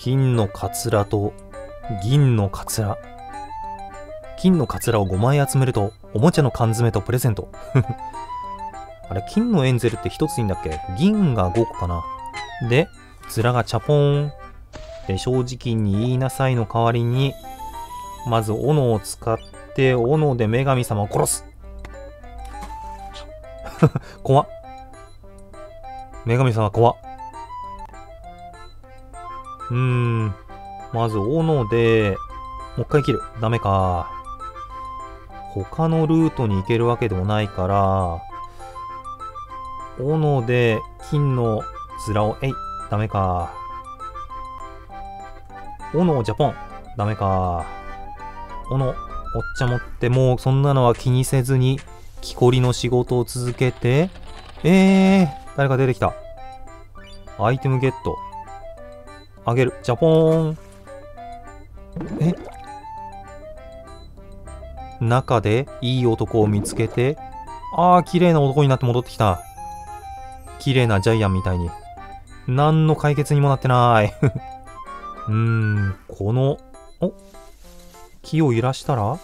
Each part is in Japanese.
金のカツラと銀のカツラ。金のカツラを5枚集めるとおもちゃの缶詰とプレゼント。あれ、金のエンゼルって1ついいんだっけ？銀が5個かな。で、面がチャポーン。で、正直に言いなさいの代わりに、まず斧を使って、斧で女神様を殺す。怖っ。女神様怖っ。まず斧で、もう一回切る。ダメか。他のルートに行けるわけでもないから、斧で金の面を、ダメか。斧をジャポン。ダメか。斧、おっちゃ持って、もうそんなのは気にせずに、木こりの仕事を続けて、誰か出てきた。アイテムゲット。あげる。ジャポーン。中でいい男を見つけて、綺麗な男になって戻ってきた。綺麗なジャイアンみたいに。何の解決にもなってない。この、木を揺らしたら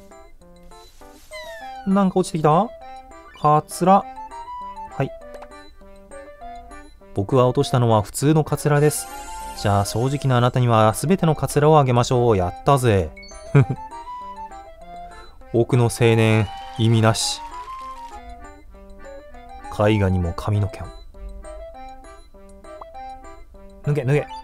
なんか落ちてきた？カツラ。はい。僕は落としたのは普通のカツラです。じゃあ正直なあなたには全てのカツラをあげましょう。やったぜ。奥の青年、意味なし。絵画にも髪の毛を。脱げ脱げ。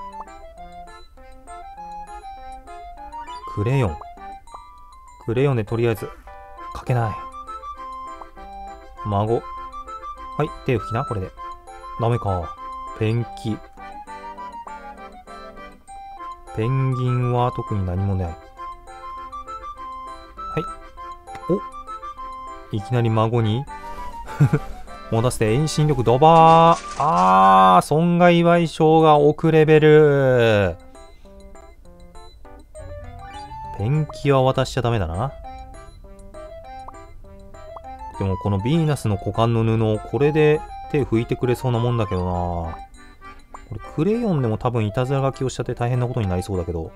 クレヨン。クレヨンでとりあえず、書けない。孫。はい、手拭きな、これで。ダメか。ペンキ。ペンギンは特に何もない。はい。いきなり孫に戻して遠心力ドバー。損害賠償が億レベル。ペンキは渡しちゃダメだな。でもこのヴィーナスの股間の布をこれで手拭いてくれそうなもんだけどな。これクレヨンでも多分いたずら書きをしちゃって大変なことになりそうだけど。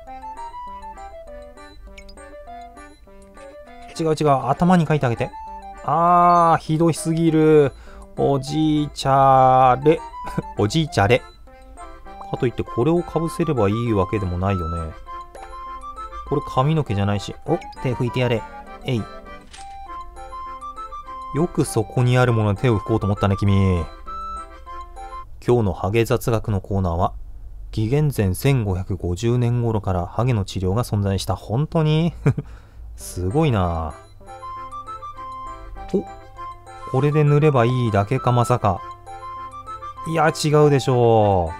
違う違う、頭に書いてあげて。ひどいすぎる。おじいちゃれ。おじいちゃれ。かといってこれをかぶせればいいわけでもないよね。これ髪の毛じゃないし。手拭いてやれ。よくそこにあるもので手を拭こうと思ったね、君。今日のハゲ雑学のコーナーは、紀元前1550年頃からハゲの治療が存在した。本当にすごいな。これで塗ればいいだけか、まさか。いや、違うでしょ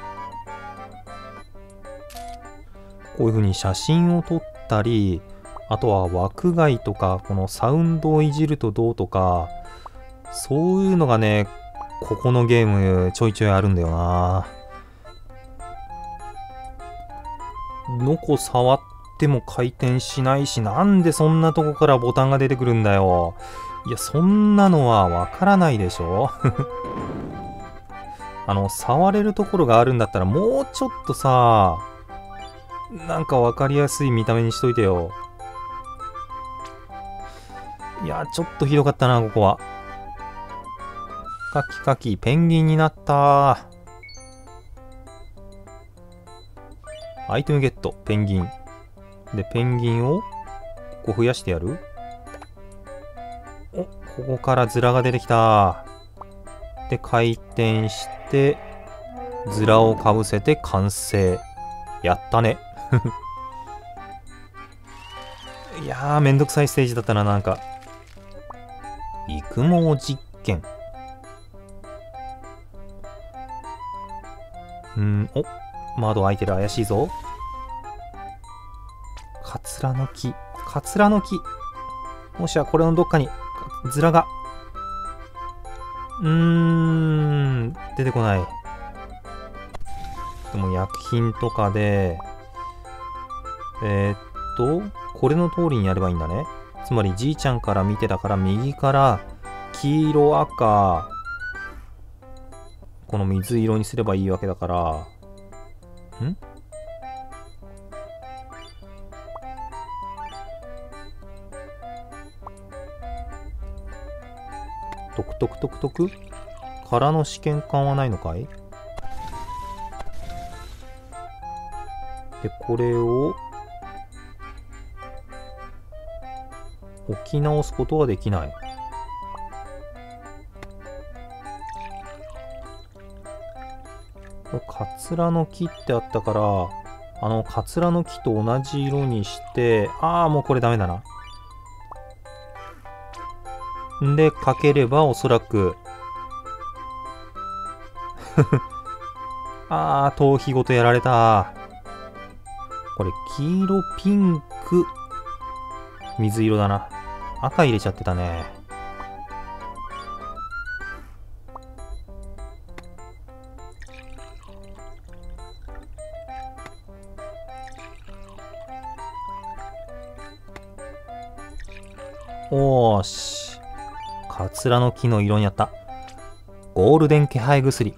う。こういう風に写真を撮ったり、あとは枠外とか、このサウンドをいじるとどうとか、そういうのがね、ここのゲームちょいちょいあるんだよな。のこ触っても回転しないし、なんでそんなとこからボタンが出てくるんだよ。いや、そんなのはわからないでしょ。触れるところがあるんだったらもうちょっとさ、なんかわかりやすい見た目にしといてよ。いや、ちょっとひどかったな、ここは。カキカキ、ペンギンになった。アイテムゲット、ペンギン。で、ペンギンを、こう増やしてやる？ここからズラが出てきた。で、回転して、ズラをかぶせて完成。やったね。いやー、めんどくさいステージだったな、なんか。育毛実験。窓開いてる、怪しいぞ。カツラの木。カツラの木。もしやこれのどっかに、ズラが。出てこない。でも薬品とかで、これの通りにやればいいんだね。つまりじいちゃんから見てたから右から黄色赤、この水色にすればいいわけだから、 トクトクトクトク空の試験管はないのかい？で、これを置き直すことはできない。カツラの木ってあったから、カツラの木と同じ色にして、もうこれダメだな。んで、かければおそらく、頭皮ごとやられた。これ、黄色、ピンク、水色だな。赤入れちゃってたね。おーし。カツラの木の色になった。ゴールデン気配薬。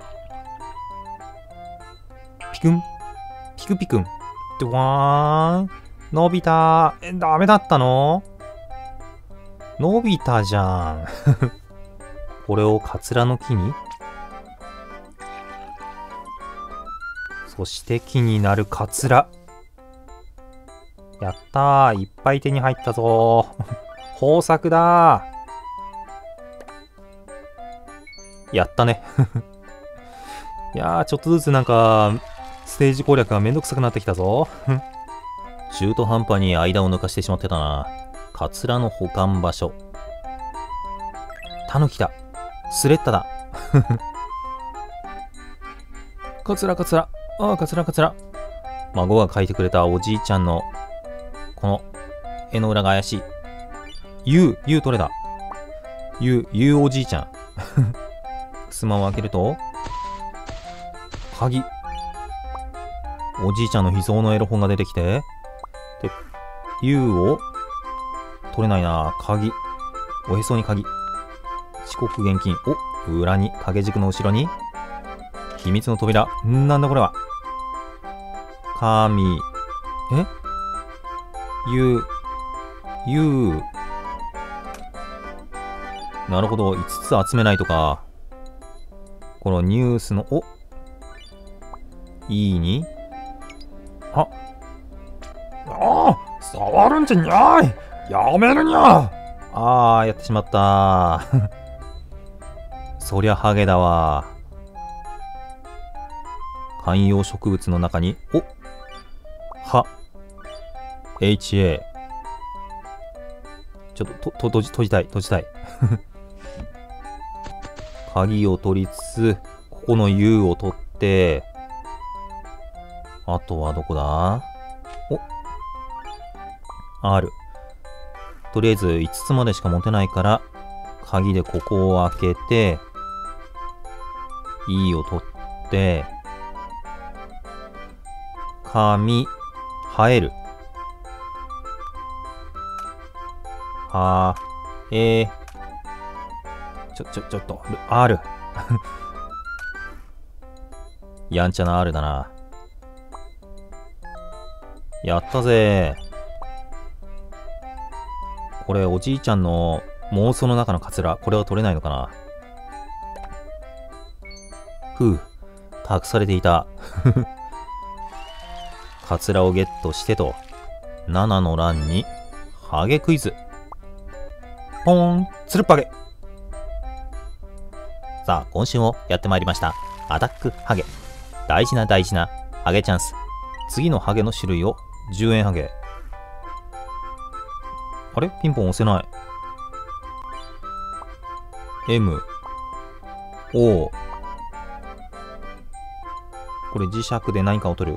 ピクン、ピクピクン。ドワーン。のび太。ダメだったの？のび太じゃん。これをカツラの木に。そして木になるカツラ。やったー。いっぱい手に入ったぞー。豊作だー。やったね。いやー、ちょっとずつなんか、ステージ攻略がめんどくさくなってきたぞ。中途半端に間を抜かしてしまってたな。カツラの保管場所。タヌキだ。スレッタだ。カツラカツラ。カツラカツラ。孫が描いてくれたおじいちゃんの、この、絵の裏が怪しい。ゆうどれだ？ゆうおじいちゃん。襖を開けると、鍵。おじいちゃんの秘蔵のエロ本が出てきて、で、ゆうを、取れないな。鍵。おへそに鍵。遅刻現金。裏に、掛け軸の後ろに、秘密の扉。なんだこれは。神。ゆう。なるほど。5つ集めないとか。このニュースの、いいに。触るんじゃにゃい。やめるにゃ。やってしまった。そりゃハゲだわ。観葉植物の中に、HA。ちょっと、閉じたい。鍵を取りつつ、ここの U を取って、あとはどこだ？R。とりあえず5つまでしか持てないから、鍵でここを開けて、E を取って、紙、生える。ちょっと、R。やんちゃな R だな。やったぜ。これ、おじいちゃんの妄想の中のカツラ、これは取れないのかな？託されていた。カツラをゲットしてと、7の欄に、ハゲクイズ。ポーン、つるっぱげ。さあ、今週もやってまいりました。アタックハゲ。大事なハゲチャンス。次のハゲの種類を10円ハゲ。あれ？ピンポン押せない。M。O。これ磁石で何かを取る？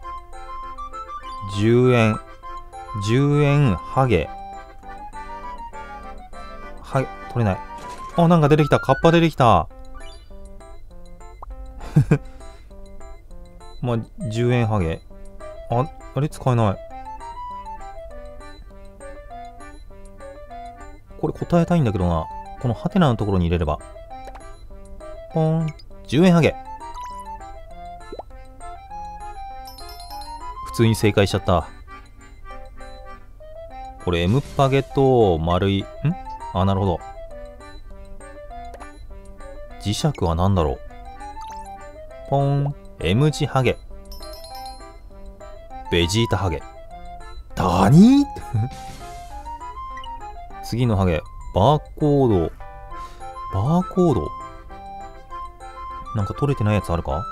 10 円。10円ハゲ。はい、取れない。なんか出てきた。カッパ出てきた。まあ、10円ハゲ。あれ使えない。これ答えたいんだけどな。このハテナのところに入れれば。ポン。10円ハゲ。普通に正解しちゃった。これ M パゲと丸い。なるほど。 磁石は何だろう。ポーン。M 字ハゲ。ベジータハゲ。何次のハゲ。バーコード。バーコードなんか取れてないやつあるか？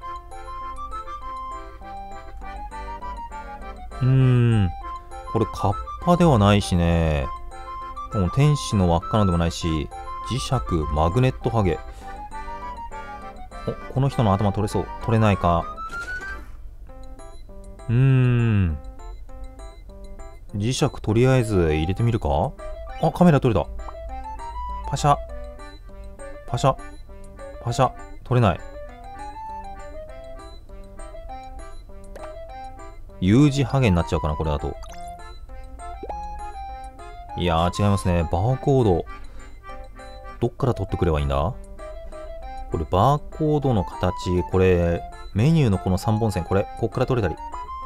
これカッパではないしね。もう天使の輪っかのでもないし、磁石、マグネットハゲ。お、この人の頭取れそう。取れないか。磁石とりあえず入れてみるか？あ、カメラ取れた。パシャ。パシャ。パシャ。取れない。U 字ハゲになっちゃうかな、これだと。いやー、違いますね。バーコード。どっから取ってくればいいんだ？これ、バーコードの形、これ、メニューのこの3本線、こっから取れたり。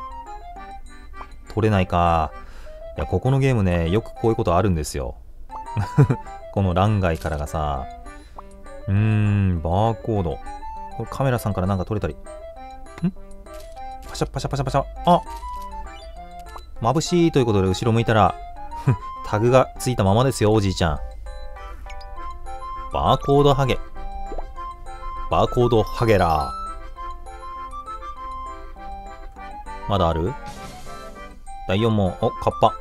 取れないか。いや、ここのゲームね、よくこういうことあるんですよ。この欄外からがさ、バーコード。これカメラさんからなんか取れたり。パシャパシャパシャパシャ。あ、眩しいということで後ろ向いたら、タグがついたままですよ、おじいちゃん。バーコードハゲ。バーコードハゲラー。まだある？第4問。お、カッパ。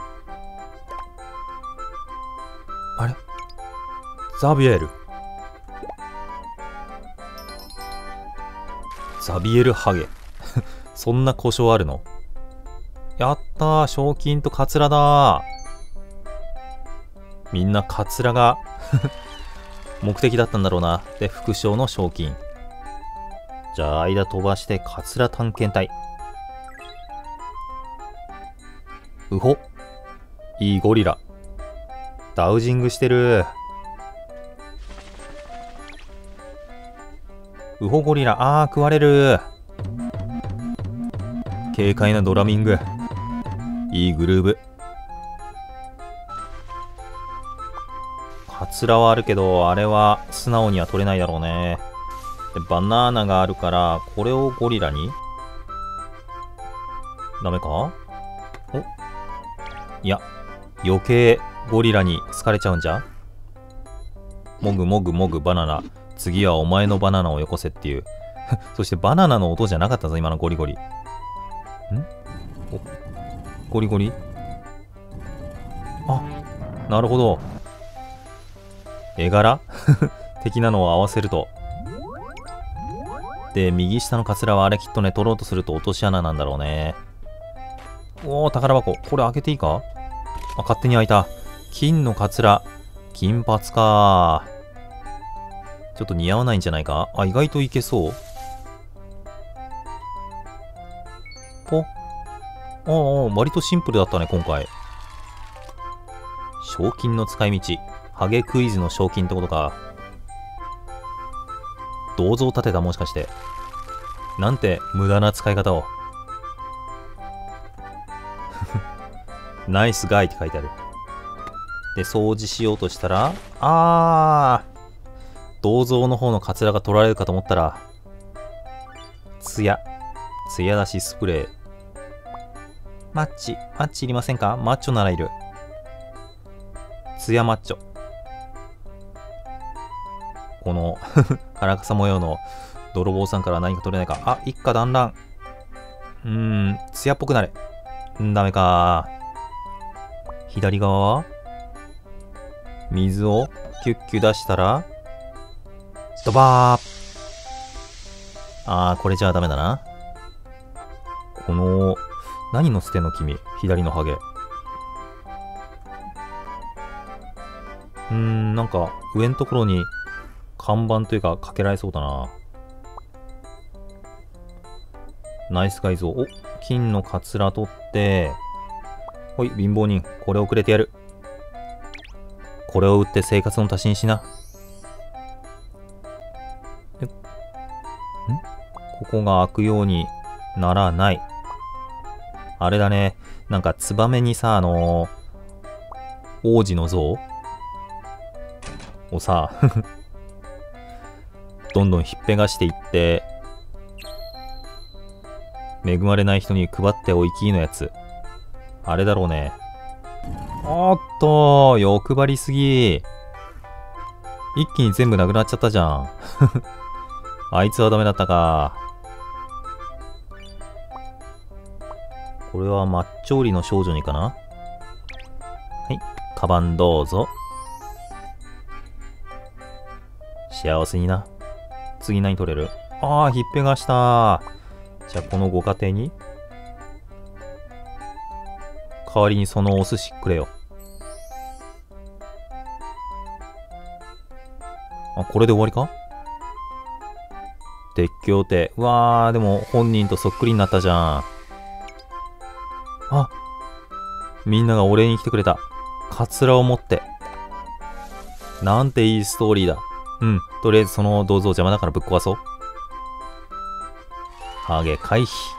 あれ？ザビエル。ザビエルハゲ。そんな故障あるの？やったー、賞金とカツラだー。みんなカツラが目的だったんだろうな。で、副賞の賞金。じゃあ、間飛ばしてカツラ探検隊。うほ。いいゴリラ。ダウジングしてる。ウホゴリラ。食われる。軽快なドラミング。いいグルーブ。カツラはあるけど、あれは素直には取れないだろうね。で、バナナがあるから、これをゴリラに？ダメか？お？いや、余計ゴリラに好かれちゃうんじゃ？もぐもぐもぐバナナ。次はお前のバナナをよこせっていう。そしてバナナの音じゃなかったぞ、今のゴリゴリ。お、ゴリゴリ？あ、なるほど。絵柄的なのを合わせると。で、右下のカツラはあれきっとね、取ろうとすると落とし穴なんだろうね。おー、宝箱。これ開けていいか？あ、勝手に開いた。金のカツラ。金髪かー。ちょっと似合わないんじゃないか？あ、意外といけそう。ぽ。割とシンプルだったね、今回。賞金の使い道。ハゲクイズの賞金ってことか。銅像立てた、もしかして。なんて無駄な使い方を。ナイスガイって書いてある。で、掃除しようとしたら、銅像の方のカツラが取られるかと思ったら、ツヤ出しスプレー。マッチいりませんか？マッチョならいる。ツヤマッチョ。この腹笠模様の泥棒さんから何か取れないか。あ、一家団らん。ツヤっぽくなれ。ダメか。左側は水をキュッキュ出したら、ドバー。これじゃあダメだな。この、何乗せてんの君。左のハゲ。なんか、上のところに、看板というか、かけられそうだな。ナイス改造。お、金のカツラ取って、ほい、貧乏人。これをくれてやる。これを売って生活の足しにしな。ここが開くようにならない。あれだね。なんか、ツバメにさ、王子の像をさ、 どんどんひっぺがしていって、恵まれない人に配っておいきのやつ。あれだろうね。おっと、欲張りすぎ。一気に全部なくなっちゃったじゃん。あいつはダメだったか。これは抹茶売りの少女にかな。はい、カバンどうぞ。幸せにな。次何取れる？ああ、ひっぺがした。じゃあこのご家庭に代わりにそのお寿司くれよ。あ、これで終わりか？鉄橋ってうわー、でも本人とそっくりになったじゃん。あ、みんながお礼に来てくれた。カツラを持って。なんていいストーリーだ。うん、とりあえずその銅像邪魔だからぶっ壊そう。ハゲ回避。